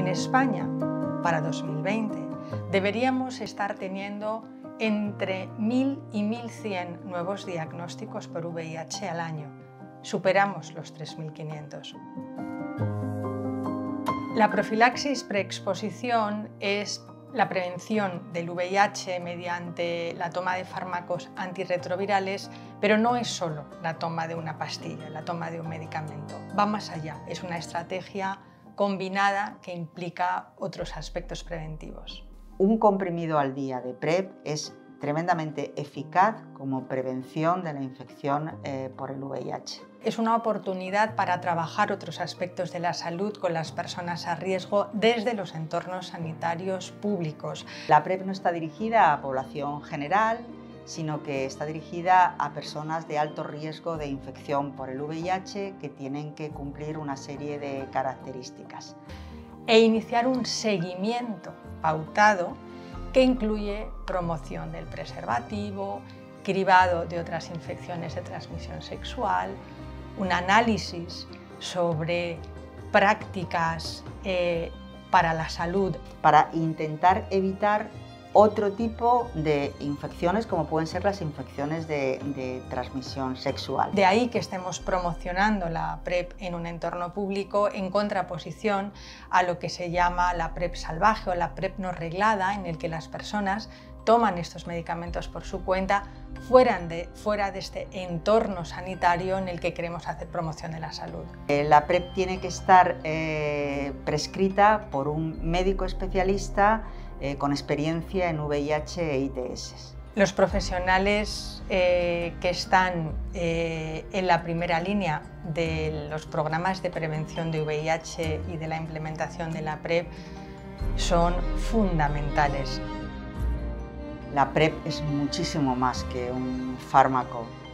España, para 2020, deberíamos estar teniendo entre 1.000 y 1.100 nuevos diagnósticos por VIH al año. Superamos los 3.500. La profilaxis preexposición es la prevención del VIH mediante la toma de fármacos antirretrovirales, pero no es solo la toma de una pastilla, la toma de un medicamento. Va más allá, es una estrategia combinada que implica otros aspectos preventivos. Un comprimido al día de PrEP es tremendamente eficaz como prevención de la infección por el VIH. Es una oportunidad para trabajar otros aspectos de la salud con las personas a riesgo desde los entornos sanitarios públicos. La PrEP no está dirigida a población general, sino que está dirigida a personas de alto riesgo de infección por el VIH que tienen que cumplir una serie de características. E iniciar un seguimiento pautado que incluye promoción del preservativo, cribado de otras infecciones de transmisión sexual, un análisis sobre prácticas para la salud. Para intentar evitar otro tipo de infecciones como pueden ser las infecciones de transmisión sexual. De ahí que estemos promocionando la PrEP en un entorno público en contraposición a lo que se llama la PrEP salvaje o la PrEP no reglada, en el que las personas toman estos medicamentos por su cuenta fuera de este entorno sanitario en el que queremos hacer promoción de la salud. La PrEP tiene que estar prescrita por un médico especialista con experiencia en VIH e ITS. Los profesionales que están en la primera línea de los programas de prevención de VIH y de la implementación de la PrEP son fundamentales. La PrEP es muchísimo más que un fármaco